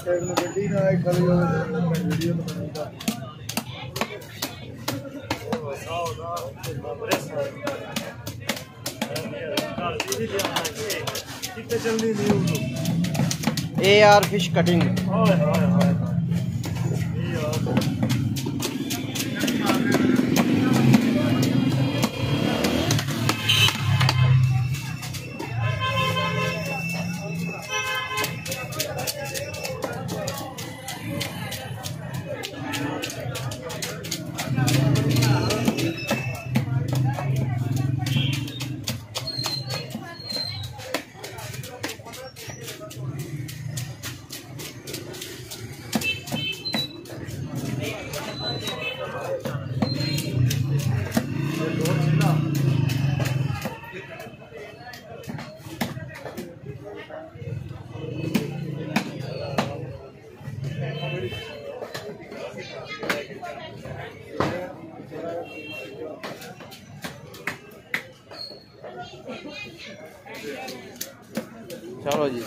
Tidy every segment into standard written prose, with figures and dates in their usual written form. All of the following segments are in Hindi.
साइड में गड्डी ना आए खड़ी हो वीडियो तो बनेगा AR फिश कटिंग। चलो जी।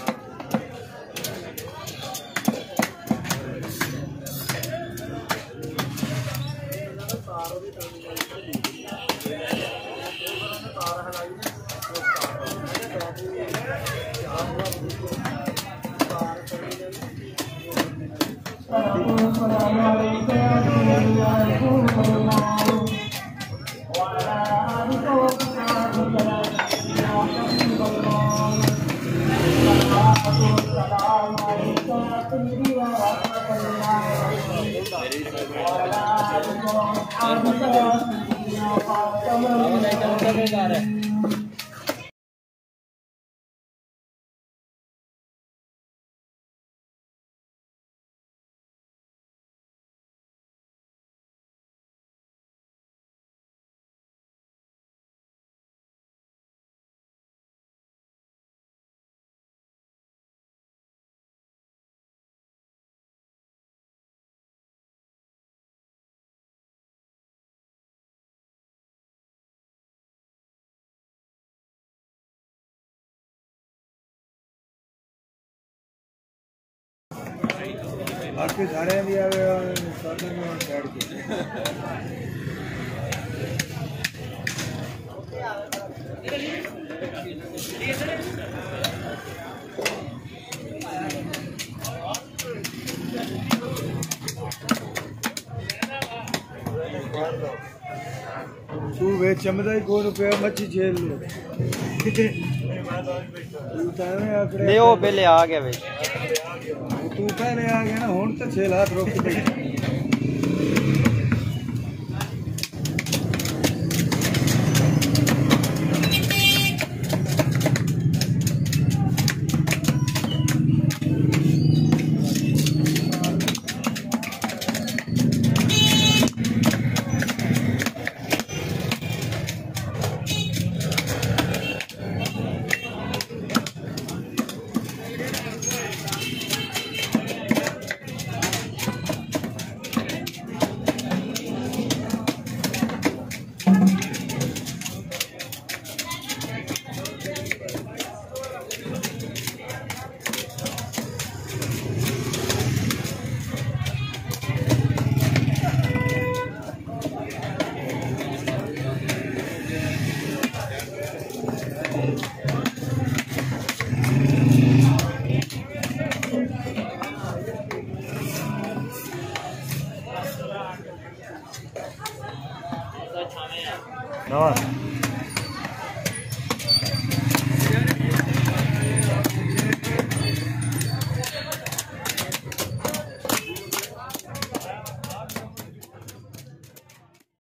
आपके झाड़े भी आ गए और साथ में बैठ के तू वे चमदा ही को रुपया मच्छी झेल लो ले वो पहले आ गया वे तू पहले आ गया ना हुण तो 6 लाख रोक दे No.